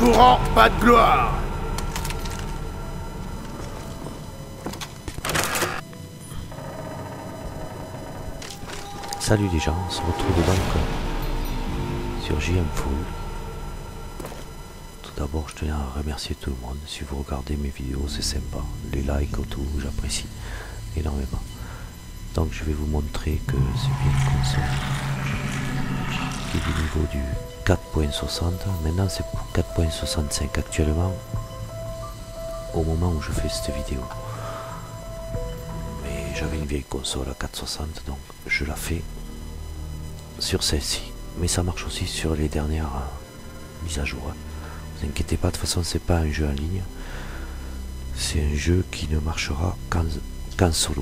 courant, pas de gloire. Salut les gens, on se retrouve donc sur JM Full. Tout d'abord, je tenais à remercier tout le monde. Si vous regardez mes vidéos, c'est sympa. Les likes, tout, j'apprécie énormément. Donc je vais vous montrer que c'est bien une console qui est du niveau du 4.60. Maintenant c'est pour 4.65 actuellement au moment où je fais cette vidéo. Mais j'avais une vieille console à 4.60, donc je la fais sur celle-ci. Mais ça marche aussi sur les dernières mises à jour. Ne vous inquiétez pas, de toute façon c'est pas un jeu en ligne. C'est un jeu qui ne marchera qu'en solo.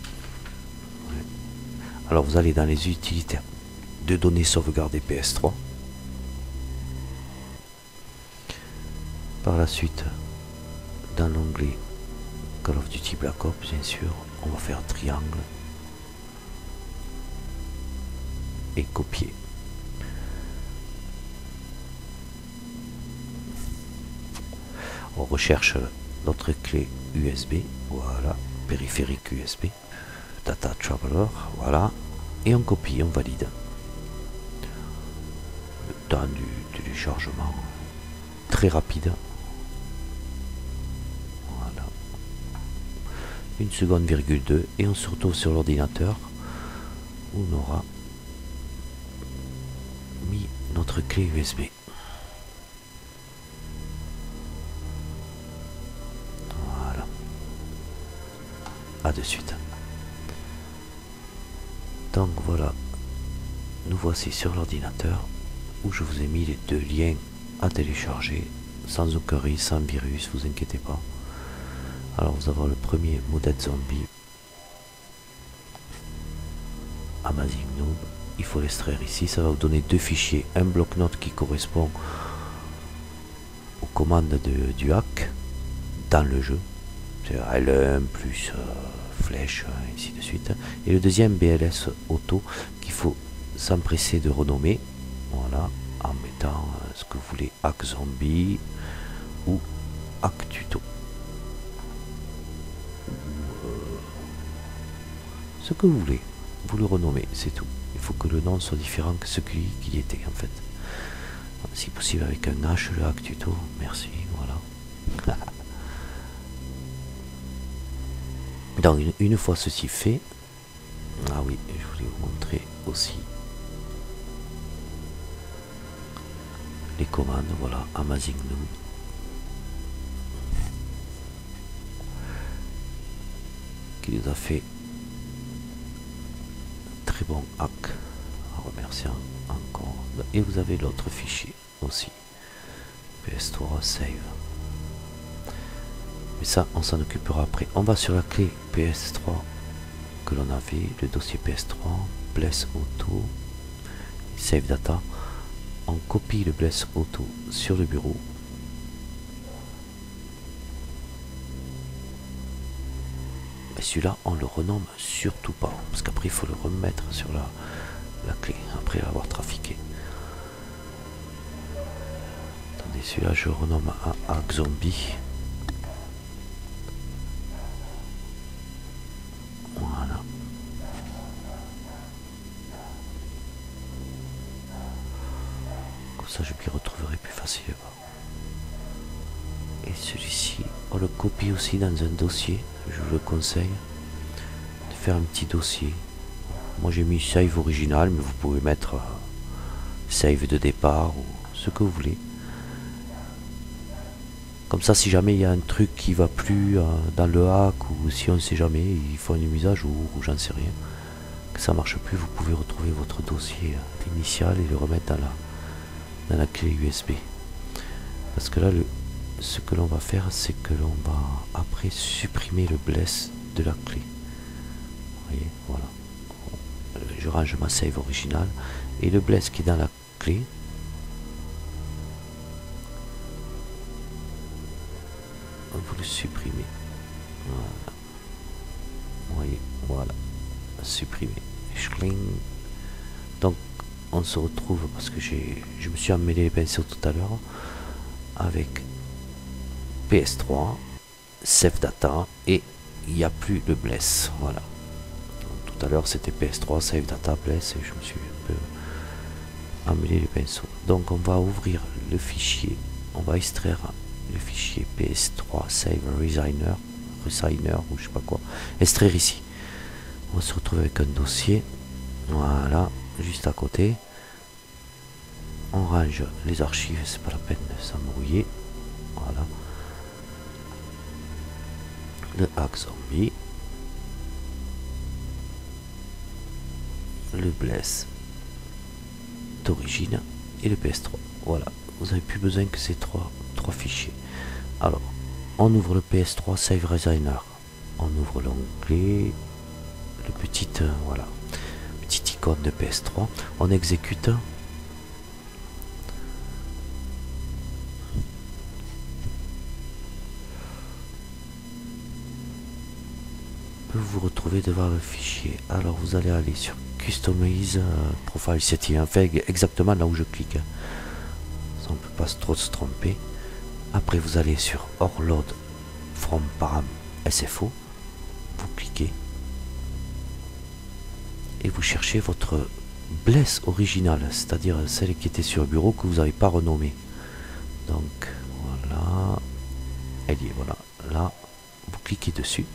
Alors vous allez dans les utilitaires de données sauvegardées PS3. Par la suite, dans l'onglet Call of Duty Black Ops, bien sûr, on va faire triangle et copier. On recherche notre clé USB, voilà, périphérique USB, Data Traveler, voilà, et on copie, on valide. Le temps du téléchargement, très rapide. Voilà. 1 seconde, virgule 2, et on se retrouve sur l'ordinateur où on aura mis notre clé USB. Voilà. À de suite. Donc voilà, nous voici sur l'ordinateur où je vous ai mis les deux liens à télécharger sans aucun risque, sans virus, vous inquiétez pas. Alors vous avez le premier Modèle Zombie, Amazing Noob, il faut l'extraire ici, ça va vous donner deux fichiers, un bloc-notes qui correspond aux commandes du hack dans le jeu, c'est L1 plus flèche, ainsi de suite, et le deuxième BLS Auto qu'il faut s'empresser de renommer, voilà, en mettant ce que vous voulez, hack zombie ou hack tuto, ce que vous voulez, vous le renommez, c'est tout. Il faut que le nom soit différent que ce qu'il était en fait, si possible avec un H, le hack tuto, merci, voilà. Donc une fois ceci fait, ah oui, je voulais vous montrer aussi les commandes, voilà, Amazing Noob. Qui nous a fait très bon hack, en remerciant encore. Et vous avez l'autre fichier aussi, PS3 Save. Mais ça, on s'en occupera après. On va sur la clé PS3 que l'on avait, le dossier PS3, Bless Auto, Save Data. On copie le Bless Auto sur le bureau. Mais celui-là, on le renomme surtout pas, parce qu'après, il faut le remettre sur la clé, après l'avoir trafiqué. Attendez, celui-là, je renomme à Hack Zombie. Voilà. Comme ça je m'y retrouverai plus facilement. Et celui-ci, on le copie aussi dans un dossier. Je vous le conseille de faire un petit dossier. Moi j'ai mis save original, mais vous pouvez mettre save de départ ou ce que vous voulez. Comme ça, si jamais il y a un truc qui va plus dans le hack, ou si on ne sait jamais, il faut une mise à jour, ou j'en sais rien, que ça marche plus, vous pouvez retrouver votre dossier initial et le remettre dans la clé USB. Parce que là, ce que l'on va faire, c'est que l'on va après supprimer le bless de la clé. Vous voyez, voilà. Je range ma save originale et le bless qui est dans la clé. Vous le supprimez. Voilà. Vous voyez, voilà. Supprimer. Schling. Donc on se retrouve parce que je me suis emmêlé les pinceaux tout à l'heure. avec PS3, Save Data, et il n'y a plus de Bless. Voilà. Donc, tout à l'heure c'était PS3, Save Data, Bless, et je me suis un peu emmêlé les pinceaux. Donc on va ouvrir le fichier, on va extraire le fichier PS3 Save Resigner ou je sais pas quoi, extraire ici. On va se retrouver avec un dossier, voilà, juste à côté. On range les archives, c'est pas la peine de s'embrouiller. Voilà. Le hack zombie. Le Bless d'origine et le PS3. Voilà, vous avez plus besoin que ces trois fichiers. Alors, on ouvre le PS3 Save Resigner. On ouvre l'onglet, le petit voilà, petite icône de PS3. On exécute. Vous vous retrouvez devant le fichier. Alors vous allez aller sur Customize Profile Setting, enfin exactement là où je clique. Ça, on peut pas trop se tromper. Après vous allez sur Overload from Param SFO. Vous cliquez et vous cherchez votre Bless originale, c'est-à-dire celle qui était sur le bureau que vous n'avez pas renommée. Donc voilà, elle y est, voilà. Là, vous cliquez dessus.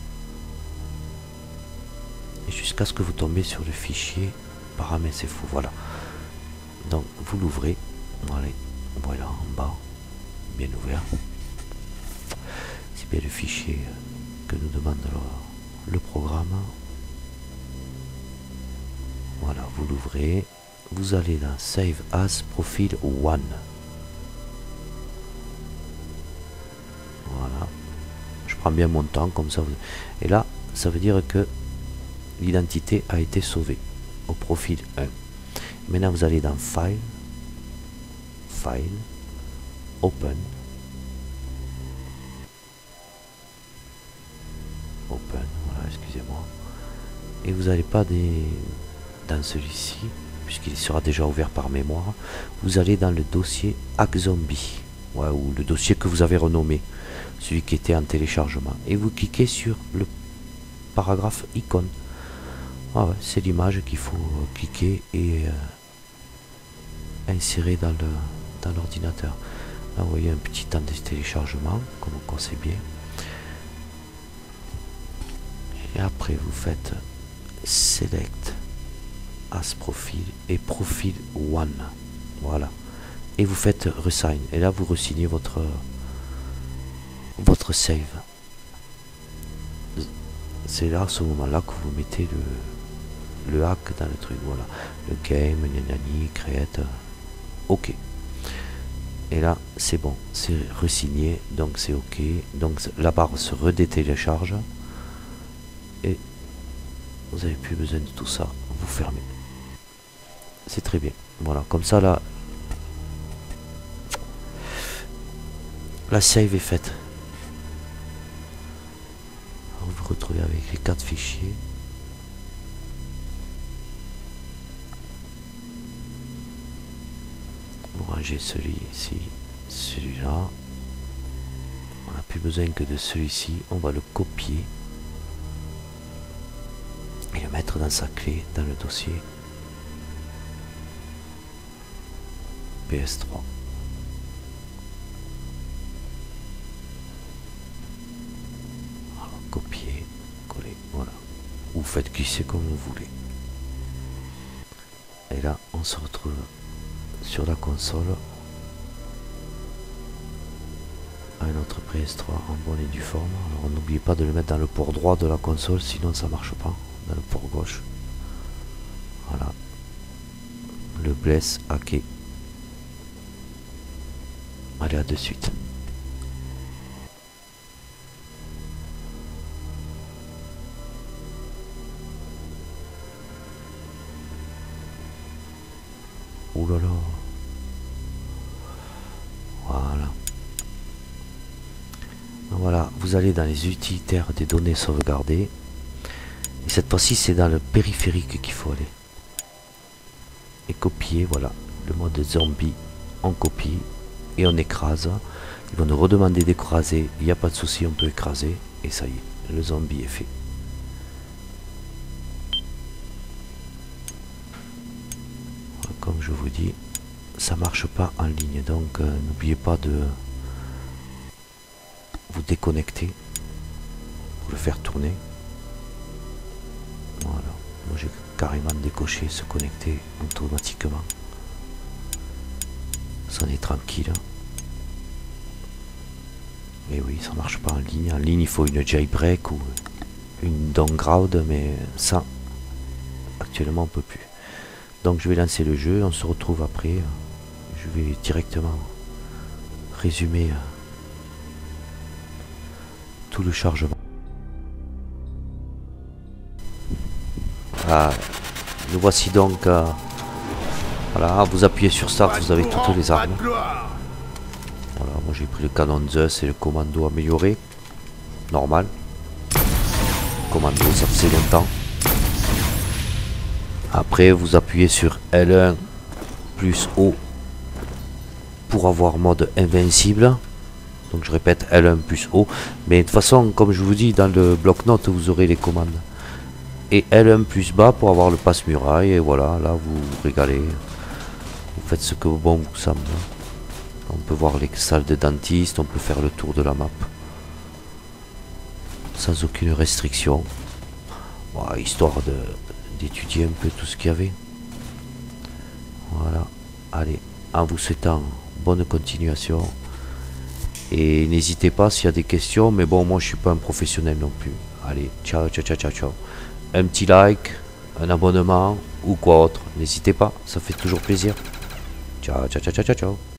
Jusqu'à ce que vous tombez sur le fichier paramètres SFO. Voilà. Donc vous l'ouvrez. Voilà en bas, bien ouvert. C'est bien le fichier que nous demande le programme. Voilà, vous l'ouvrez. Vous allez dans Save as Profile 1. Voilà. Je prends bien mon temps comme ça. Et là, ça veut dire que l'identité a été sauvée au profil 1. Maintenant vous allez dans File, Open, voilà, excusez-moi. Et vous n'allez pas dans celui-ci, puisqu'il sera déjà ouvert par mémoire. Vous allez dans le dossier Hack Zombie, ouais, ou le dossier que vous avez renommé, celui qui était en téléchargement. Et vous cliquez sur le paragraphe icône. Ah ouais, c'est l'image qu'il faut cliquer et insérer dans l'ordinateur. Là vous voyez un petit temps de téléchargement, comme on sait bien. Et après vous faites Select as Profile et Profile 1. Voilà. Et vous faites Resign. Et là vous resignez votre save. C'est là, à ce moment-là, que vous mettez le hack dans le truc. Voilà. Le game, nanani, create. OK. Et là, c'est bon. C'est resigné. Donc c'est OK. Donc la barre se redétélécharge. Et vous n'avez plus besoin de tout ça. Vous fermez. C'est très bien. Voilà. Comme ça, là, la save est faite. Vous vous retrouvez avec les 4 fichiers. Vous rangez celui-ci, celui-là. On n'a plus besoin que de celui-ci. On va le copier et le mettre dans sa clé, dans le dossier PS3. Copier, coller, voilà. Ou faites glisser comme vous voulez. Et là, on se retrouve sur la console à notre PS3 en bonne et due forme. Alors n'oubliez pas de le mettre dans le port droit de la console, sinon ça marche pas. Dans le port gauche. Voilà. Le Bless hacké. Allez, à de suite. Ouh là là. Voilà. Donc voilà, vous allez dans les utilitaires des données sauvegardées. Et cette fois-ci, c'est dans le périphérique qu'il faut aller. Et copier, voilà. Le mode zombie, on copie. et on écrase. Ils vont nous redemander d'écraser, il n'y a pas de souci, on peut écraser, et ça y est, le zombie est fait. Comme je vous dis, ça marche pas en ligne, donc n'oubliez pas de vous déconnecter pour le faire tourner. Voilà, moi j'ai carrément décoché se connecter automatiquement. Ça en est tranquille. Et oui, ça marche pas en ligne. En ligne, il faut une jailbreak ou une downgrade, mais ça, actuellement, on peut plus. Donc, je vais lancer le jeu. On se retrouve après. Je vais directement résumer tout le chargement. Ah, nous voici donc. Voilà, vous appuyez sur Start, vous avez toutes les armes. Voilà, moi j'ai pris le canon Zeus et le commando amélioré. Normal. Commando, ça faisait longtemps. Après, vous appuyez sur L1 plus O pour avoir mode invincible. Donc je répète L1 plus O. Mais de toute façon, comme je vous dis, dans le bloc-notes, vous aurez les commandes. Et L1 plus bas pour avoir le passe-muraille. Et voilà, là vous vous régalez. Vous faites ce que bon vous semble. On peut voir les salles de dentiste, on peut faire le tour de la map. Sans aucune restriction. Voilà, histoire d'étudier un peu tout ce qu'il y avait. Voilà. Allez, en vous souhaitant bonne continuation. Et n'hésitez pas s'il y a des questions. Mais bon, moi je suis pas un professionnel non plus. Allez, ciao, ciao, ciao, ciao, ciao. Un petit like, un abonnement ou quoi autre. N'hésitez pas, ça fait toujours plaisir. Ciao, ciao, ciao, ciao, ciao.